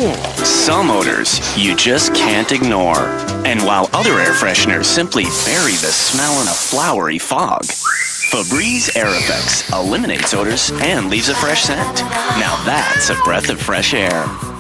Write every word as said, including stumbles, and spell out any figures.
Some odors you just can't ignore. And while other air fresheners simply bury the smell in a flowery fog, Febreze Air Effects eliminates odors and leaves a fresh scent. Now that's a breath of fresh air.